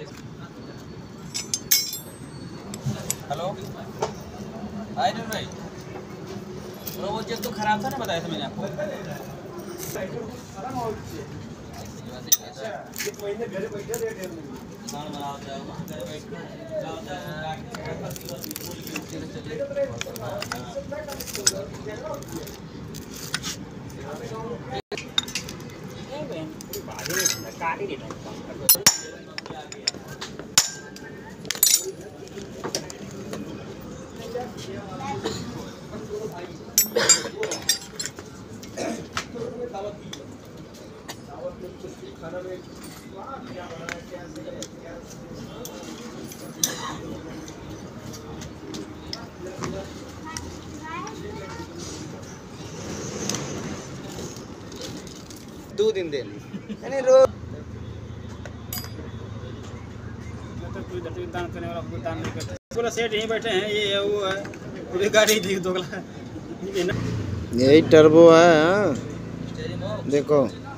Hello hi नूर भाई, वो check तो खराब था ना, बताया था मैंने आपको। दो दिन दे यानी रोज दान करने वाला कोई दान नहीं करता। पूरा सेठ यहीं बैठे हैं, ये है वो है, पूरी गाड़ी दी दोगला। यही टर्बो है। हाँ देखो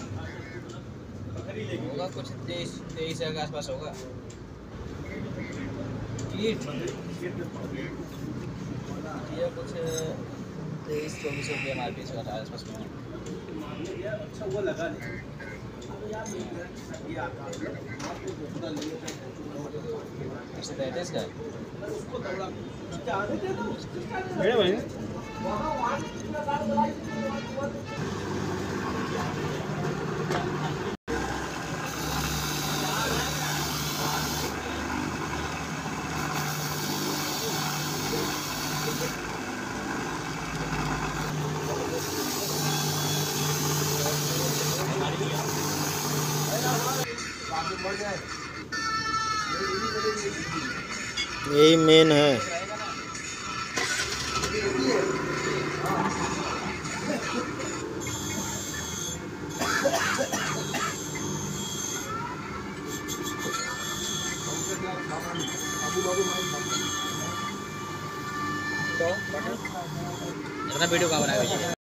होगा कुछ 23 के आसपास होगा। ये कुछ 23-24 रुपये MRP के आसपास में। अच्छा वो लगा यही मेन है। तो अपना वीडियो कहाँ बनाया?